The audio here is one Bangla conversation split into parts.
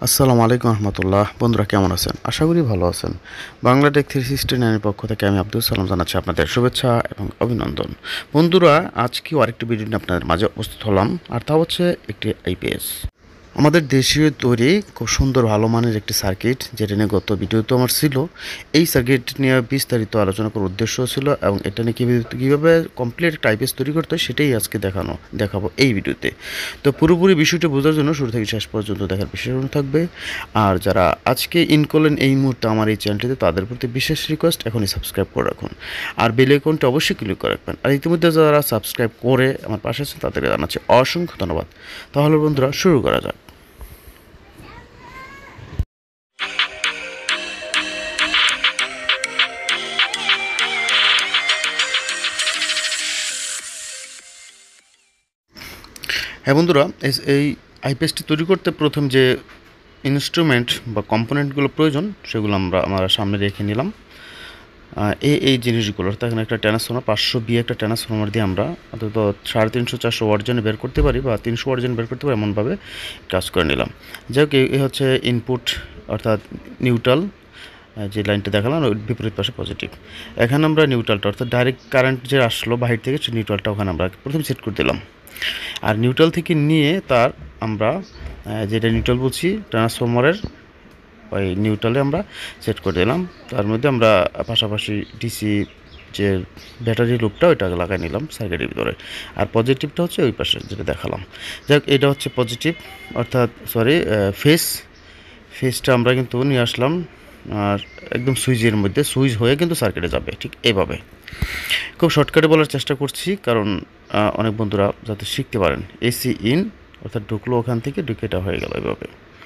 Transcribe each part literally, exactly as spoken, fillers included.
আসসালামু আলাইকুম রহমতুল্লাহ। বন্ধুরা কেমন আছেন? আশা করি ভালো আছেন। বাংলা টেক থ্রি সিক্সটি নাইনের পক্ষ থেকে আমি আব্দুল সালাম জানাচ্ছি আপনাদের শুভেচ্ছা এবং অভিনন্দন। বন্ধুরা, আজকেও আরেকটি ভিডিও নিয়ে আপনাদের মাঝে উপস্থিত হলাম, আর তা হচ্ছে একটি আইপিএস, আমাদের দেশীয় তৈরি খুব সুন্দর ভালো মানের একটি সার্কিট, যেটা নিয়ে গত ভিডিও তো আমার ছিল। এই সার্কিট নিয়ে বিস্তারিত আলোচনা করার উদ্দেশ্য ছিল এবং এটা নিয়ে কীভাবে কীভাবে কমপ্লিট একটা আইপিএস তৈরি করতে হয় সেটাই আজকে দেখানো দেখাবো এই ভিডিওতে। তো পুরোপুরি বিষয়টা বোঝার জন্য শুরু থেকে শেষ পর্যন্ত দেখার বিশেষ অনুরোধ থাকবে। আর যারা আজকে ইন করলেন এই মুহূর্তে আমার এই চ্যানেলটিতে, তাদের প্রতি বিশেষ রিকোয়েস্ট এখনই সাবস্ক্রাইব করে রাখুন আর বেল আইকনটি অবশ্যই ক্লিক করে রাখবেন। আর ইতিমধ্যে যারা সাবস্ক্রাইব করে আমার পাশে আছেন তাদেরকে জানাচ্ছি অসংখ্য ধন্যবাদ। তাহলে বন্ধুরা শুরু করা যাক। হ্যাঁ বন্ধুরা, এই আইপিএসটি তৈরি করতে প্রথম যে ইনস্ট্রুমেন্ট বা কম্পোনেন্টগুলো প্রয়োজন সেগুলো আমরা আমার সামনে রেখে নিলাম। এই এই জিনিসগুলো অর্থাৎ এখানে একটা ট্রান্সফর্মার পাঁচশো বি একটা ট্রান্সফর্মার দিয়ে আমরা অন্তত সাড়ে তিনশো চারশো ওয়াট জন্য বের করতে পারি বা তিনশো ওয়াট জন্য বের করতে পারি, এমনভাবে কাজ করে নিলাম। যাই হোক, এই হচ্ছে ইনপুট অর্থাৎ নিউট্রাল, যে লাইনটা দেখালাম ওই বিপরীত পাশে পজিটিভ। এখানে আমরা নিউট্রালটা অর্থাৎ ডাইরেক্ট কারেন্ট যে আসলো বাহির থেকে সেই নিউট্রালটা ওখানে আমরা প্রথমে সেট করে দিলাম। আর নিউট্রাল থেকে নিয়ে তার আমরা যেটা নিউট্রাল বলছি ট্রান্সফর্মারের ওই নিউট্রালে আমরা সেট করে দিলাম। তার মধ্যে আমরা পাশাপাশি ডিসি যে ব্যাটারি লুপটা ওইটা লাগাই নিলাম সার্কিটের ভিতরে। আর পজিটিভটা হচ্ছে ওই পাশে যেটা দেখালাম। যাক, এটা হচ্ছে পজিটিভ অর্থাৎ সরি ফেস ফেসটা আমরা কিন্তু নিয়ে আসলাম আর একদম সুইচের মধ্যে সুইচ হয়ে কিন্তু সার্কিটে যাবে, ঠিক এইভাবে। খুব শর্টকাটে বলার চেষ্টা করছি কারণ অনেক বন্ধুরা যাতে শিখতে পারেন। এসি ইন অর্থাৎ ঢুকলো ওখান থেকে, ঢুকে এটা হয়ে গেল এইভাবে,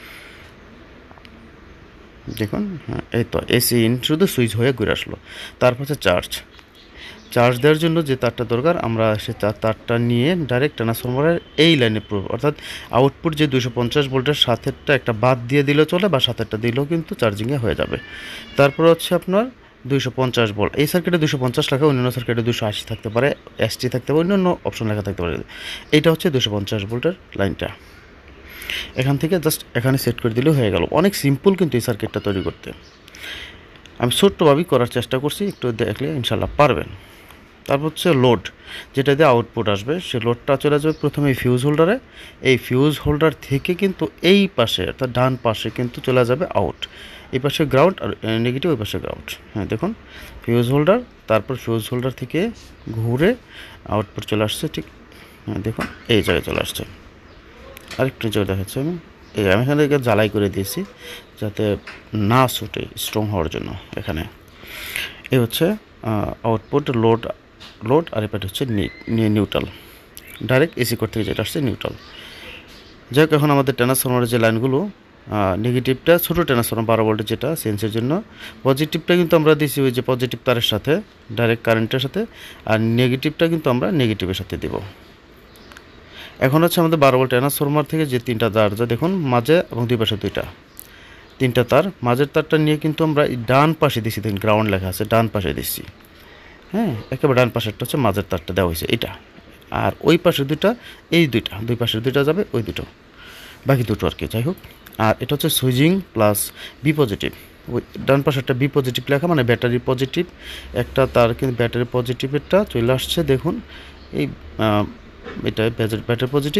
দেখুন। হ্যাঁ, এই তো এসি ইন শুধু সুইচ হয়ে ঘুরে আসলো। তারপর হচ্ছে চার্জ চার্জ দেওয়ার জন্য যে তারটা দরকার, আমরা সে তারটা নিয়ে ডাইরেক্ট ট্রান্সফরমারের এই লাইনে অর্থাৎ আউটপুট যে দুশো পঞ্চাশ ভোল্টের সাথেরটা একটা বাদ দিয়ে দিলেও চলে বা সাথেরটা দিলেও কিন্তু চার্জিংয়ে হয়ে যাবে। তারপর হচ্ছে আপনার দুইশো পঞ্চাশ ভোল্ট, এই সার্কিটে দুশো পঞ্চাশ লেখা, অন্যান্য সার্কিটে দুশো আশি থাকতে পারে, এসটি থাকতে পারে, অন্যান্য অপশন লেখা থাকতে পারে। এইটা হচ্ছে দুশো পঞ্চাশ ভোল্টের লাইনটা। এখান থেকে জাস্ট এখানে সেট করে দিলেও হয়ে গেল। অনেক সিম্পল কিন্তু এই সার্কিটটা তৈরি করতে। আমি ছোট্টভাবেই করার চেষ্টা করছি, একটু দেখলে ইনশাল্লাহ পারবেন। তারপর হচ্ছে লোড, যেটা দিয়ে আউটপুট আসবে, সে লোডটা চলে যাবে প্রথমে এই ফিউজ হোল্ডারে। এই ফিউজ হোল্ডার থেকে কিন্তু এই পাশে অর্থাৎ ডান পাশে কিন্তু চলে যাবে আউট। এই পাশে গ্রাউন্ড আর নেগেটিভ, ওই পাশে গ্রাউন্ড। হ্যাঁ দেখুন, ফিউজ হোল্ডার, তারপর ফিউজ হোল্ডার থেকে ঘুরে আউটপুট চলে আসছে, ঠিক। হ্যাঁ দেখুন, এই জায়গায় চলে আসছে। আরেকটু জায়গায় দেখাচ্ছি আমি, এই আমি এখানে জ্বালাই করে দিয়েছি যাতে না ছুটে, স্ট্রং হওয়ার জন্য। এখানে এই হচ্ছে আউটপুট লোড লোড আর এপাট হচ্ছে নিউট্রাল, ডাইরেক্ট এসি কোড থেকে যেটা আসছে নিউট্রাল। যাই হোক, এখন আমাদের ট্রান্সফরমারের যে লাইনগুলো, নেগেটিভটা ছোটো ট্রান্সফরমার বারো ভোল্টের যেটা সেন্সের জন্য, পজিটিভটা কিন্তু আমরা দিয়েছি ওই যে পজিটিভ তারের সাথে ডাইরেক্ট কারেন্টের সাথে, আর নেগেটিভটা কিন্তু আমরা নেগেটিভের সাথে দেব। এখন হচ্ছে আমাদের বারো ভোল্ট ট্রান্সফরমার থেকে যে তিনটা তার, যা দেখুন মাঝে এবং দুই পাশে দুইটা তিনটা তার, মাঝের তারটা নিয়ে কিন্তু আমরা ডান পাশে দিচ্ছি, দেখুন গ্রাউন্ড লেখা আছে, ডান পাশে দিচ্ছি। হ্যাঁ, একেবারে ডান পাশেরটা হচ্ছে মাঝের তারটা দেওয়া হয়েছে এটা, আর ওই পাশে দুইটা, এই দুইটা দুই পাশের দুইটা যাবে ওই দুটো, বাকি দুটো আর কি। যাই হোক, আর এটা হচ্ছে সুইচিং প্লাস বি পজিটিভ, ওই ডান পাশেরটা বি পজিটিভ লেখা মানে ব্যাটারি পজিটিভ একটা তার, কিন্তু ব্যাটারি পজিটিভেরটা চলে আসছে দেখুন এই এটা ব্যাটারি পজিটিভ,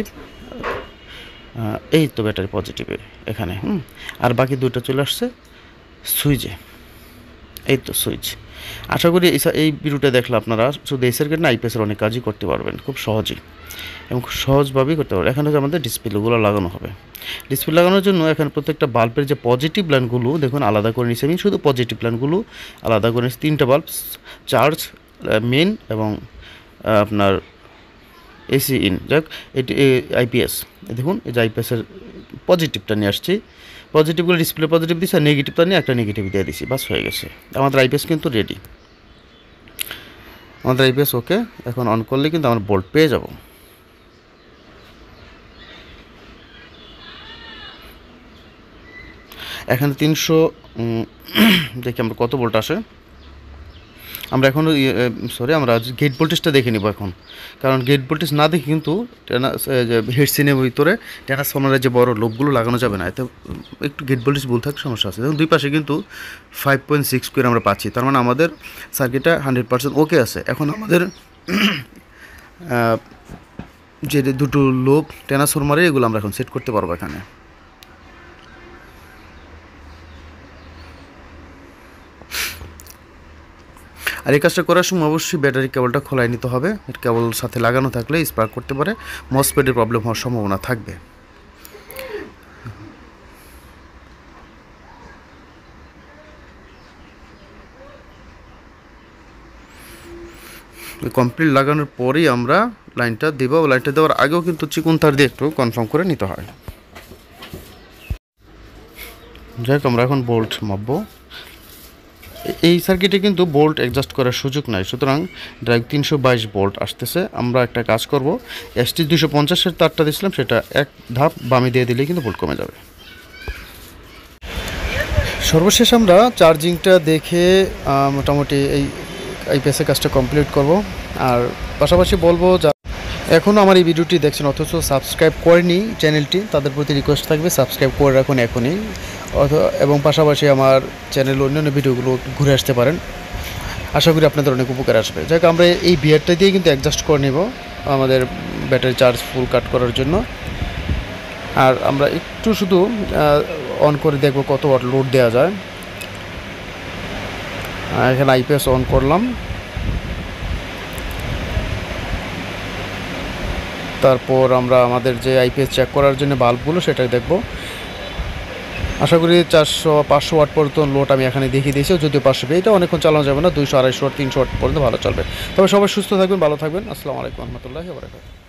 এই তো ব্যাটারি পজিটিভের এখানে। হুম, আর বাকি দুটো চলে আসছে সুইচে, এই তো সুইচ। আশা করি এই ভিডিওটা দেখলে আপনারা শুধু এই সার্কিট না আইপিএসের অনেক কাজই করতে পারবেন খুব সহজেই এবং খুব সহজভাবেই করতে পারবেন। এখানে আমাদের ডিসপ্লেগুলো লাগানো হবে। ডিসপ্লে লাগানোর জন্য এখানে প্রত্যেকটা বাল্বের যে পজিটিভ লাইনগুলো দেখুন আলাদা করে নিচ্ছি আমি, শুধু পজিটিভ লাইনগুলো আলাদা করে নিচ্ছি। তিনটা বাল্ব, চার্জ, মেন এবং আপনার এসি ইন। যাক, এটি আইপিএস, দেখুন এই যে আইপিএসের পজিটিভটা নিয়ে আসছি, পজিটিভগুলো ডিসপ্লে পজিটিভ দিচ্ছি, আর নেগেটিভটা নিয়ে একটা নেগেটিভ দিয়ে দিচ্ছি, বাস হয়ে গেছে। আমাদের আইপিএস কিন্তু রেডি, আমাদের আইপিএস ওকে। এখন অন করলে কিন্তু আমরা ভোল্ট পেয়ে যাব। এখানে তিনশো দেখি আমরা কত ভোল্ট আসে। আমরা এখন সরি আমরা গেট ভোল্টেজটা দেখে নিব এখন, কারণ গেট ভোল্টেজ না দেখে কিন্তু হেডসিনের ভিতরে ট্রান্সফরমারের যে বড় লোকগুলো লাগানো যাবে না, এতে একটু গেট ভোল্টেজ ভুল থাকার সমস্যা আছে। দেখুন দুই পাশে কিন্তু ফাইভ পয়েন্ট সিক্স করে আমরা পাচ্ছি, তার মানে আমাদের সার্কিটটা হান্ড্রেড পার্সেন্ট ওকে আছে। এখন আমাদের যে দুটো লোক ট্রান্সফরমারে এগুলো আমরা এখন সেট করতে পারবো এখানে। আর এই কাজটা করার সময় অবশ্যই ব্যাটারি কেবলটা খোলাই নিতে হবে, কেবল সাথে লাগানো থাকলে স্পার্ক করতে পারে, মসফেটের প্রবলেম হওয়ার সম্ভাবনা থাকবে। কমপ্লিট লাগানোর পরেই আমরা লাইনটা দেব, লাইনটা দেওয়ার আগেও কিন্তু চিকন তার দিয়ে একটু কনফার্ম করে নিতে হয়। যাই হোক আমরা এখন বোল্ট মাপবো। এই সার্কিটে কিন্তু বোল্ট অ্যাডজাস্ট করার সুযোগ নাই, সুতরাং ড্রাইভ তিনশো বাইশ বোল্ট আসতেছে। আমরা একটা কাজ করব, এসটি দুশো পঞ্চাশের তারটা দিয়েছিলাম সেটা এক ধাপ বামে দিয়ে দিলেই কিন্তু বোল্ট কমে যাবে। সর্বশেষ আমরা চার্জিংটা দেখে মোটামুটি এই আইপিএসের কাজটা কমপ্লিট করব। আর পাশাপাশি বলবো যা এখনও আমার এই ভিডিওটি দেখছেন অথচ সাবস্ক্রাইব করেনি চ্যানেলটি, তাদের প্রতি রিকোয়েস্ট থাকবে সাবস্ক্রাইব করে রাখুন এখনই, এবং পাশাপাশি আমার চ্যানেল অন্যান্য ভিডিওগুলো ঘুরে আসতে পারেন, আশা করি আপনাদের অনেক উপকার আসবে। যাই হোক আমরা এই বিয়ারটা দিয়ে কিন্তু অ্যাডজাস্ট করে নেব আমাদের ব্যাটারি চার্জ ফুল কাট করার জন্য। আর আমরা একটু শুধু অন করে দেখব কত ওয়াট লোড দেওয়া যায়। এখানে আইপিএস অন করলাম, তারপর আমরা আমাদের যে আইপিএস চেক করার জন্য বাল্বগুলো সেটা দেখব। আশা করি চারশো পাঁচশো ওয়াট পর্যন্ত লোড আমি এখানে দেখিয়ে দিয়েছি, যদিও পাঁচশো এটা অনেকক্ষণ চালানো যাবে না, দুইশো আড়াইশো ওয়াট তিনশো ওয়াট পর্যন্ত ভালো চলবে। তবে সবাই সুস্থ থাকবেন, ভালো থাকবেন। আসসালামু আলাইকুম রহমতুল্লাহি ওয়া বারাকাতুহু।